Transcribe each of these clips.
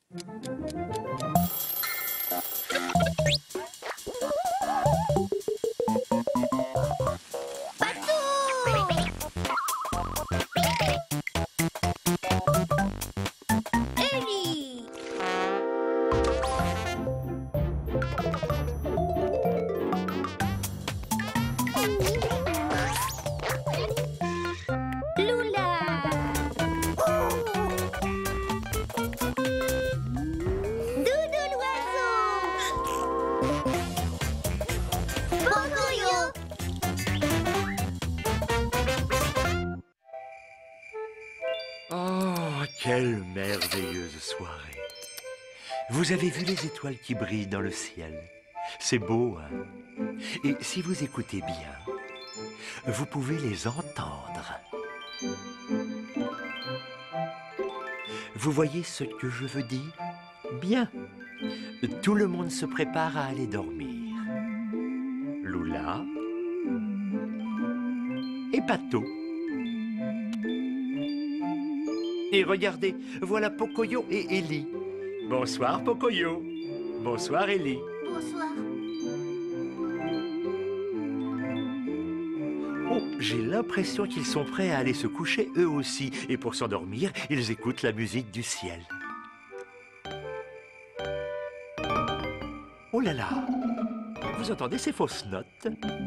Quelle merveilleuse soirée! Vous avez vu les étoiles qui brillent dans le ciel? C'est beau, hein? Et si vous écoutez bien, vous pouvez les entendre. Vous voyez ce que je veux dire? Bien. Tout le monde se prépare à aller dormir. Lula et Pato. Et regardez, voilà Pocoyo et Ellie. Bonsoir Pocoyo. Bonsoir Ellie. Bonsoir. Oh, j'ai l'impression qu'ils sont prêts à aller se coucher eux aussi. Et pour s'endormir, ils écoutent la musique du ciel. Oh là là! Vous entendez ces fausses notes?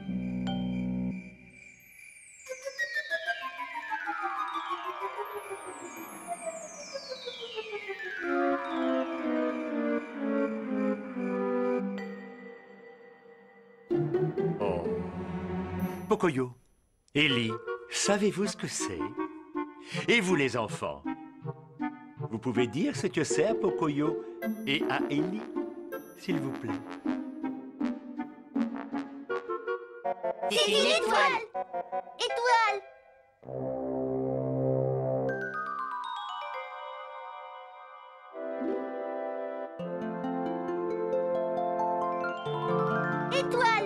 Oh. Pocoyo, Ellie, savez-vous ce que c'est? Et vous les enfants? Vous pouvez dire ce que c'est à Pocoyo et à Ellie, s'il vous plaît? C'est une étoile! Étoile! Étoile!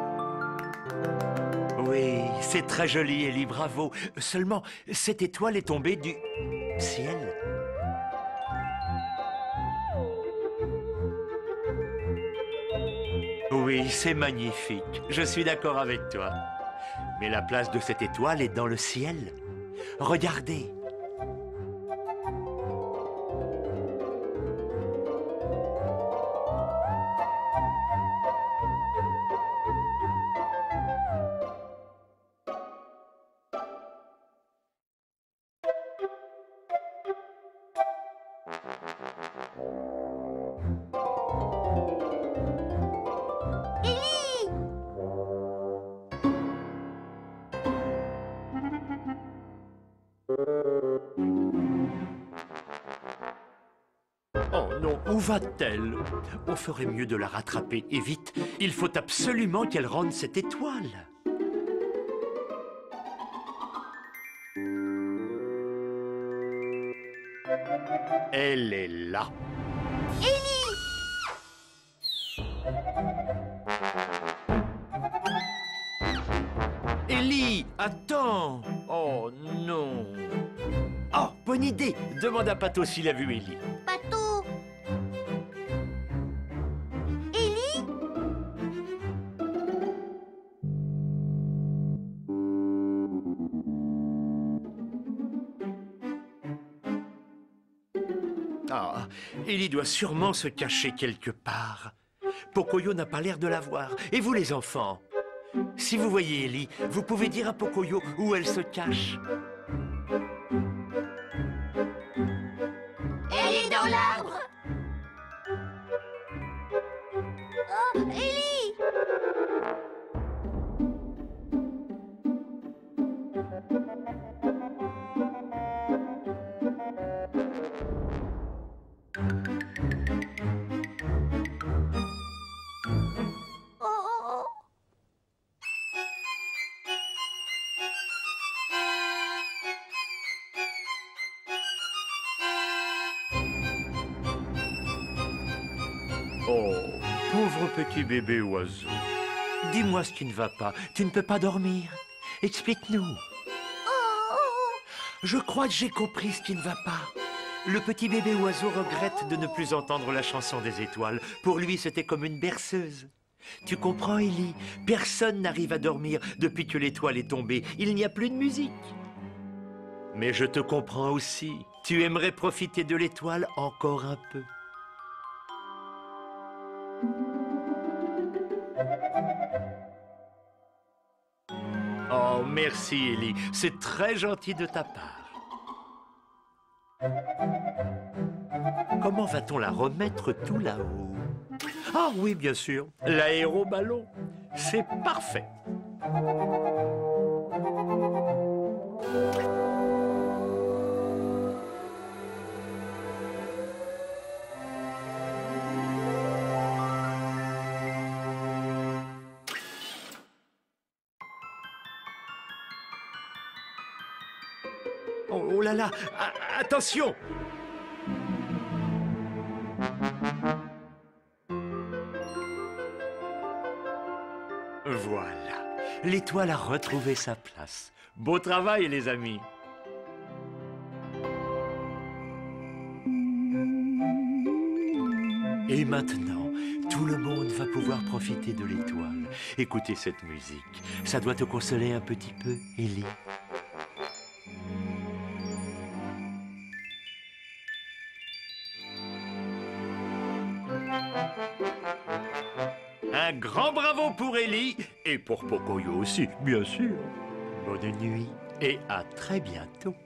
Oui, c'est très joli, Ellie, bravo. Seulement, cette étoile est tombée du ciel. Oui, c'est magnifique. Je suis d'accord avec toi. Mais la place de cette étoile est dans le ciel. Regardez. Oh non, où va-t-elle? On ferait mieux de la rattraper, et vite. Il faut absolument qu'elle rende cette étoile. Elle est là. Ellie, attends! Oh non! Oh, bonne idée! Demande à Pato s'il a vu Ellie. Pato! Ellie? Ah, Ellie doit sûrement se cacher quelque part. Pocoyo n'a pas l'air de la voir. Et vous, les enfants? Si vous voyez Ellie, vous pouvez dire à Pocoyo où elle se cache. Elle est dans l'arbre! Oh, Ellie! Oh, oh, oh. Oh, pauvre petit bébé oiseau. Dis-moi ce qui ne va pas. Tu ne peux pas dormir. Explique-nous. Oh, oh, oh. Je crois que j'ai compris ce qui ne va pas. Le petit bébé oiseau regrette de ne plus entendre la chanson des étoiles. Pour lui, c'était comme une berceuse. Tu comprends, Ellie? Personne n'arrive à dormir depuis que l'étoile est tombée. Il n'y a plus de musique. Mais je te comprends aussi. Tu aimerais profiter de l'étoile encore un peu. Oh, merci, Ellie. C'est très gentil de ta part. Comment va-t-on la remettre tout là-haut? Ah oui, bien sûr, l'aéroballon. C'est parfait. Oh là là, attention! Voilà, l'étoile a retrouvé sa place. Beau travail, les amis. Et maintenant, tout le monde va pouvoir profiter de l'étoile. Écoutez cette musique. Ça doit te consoler un petit peu, Ellie. Un grand bravo pour Ellie et pour Pocoyo aussi, bien sûr. Bonne nuit et à très bientôt.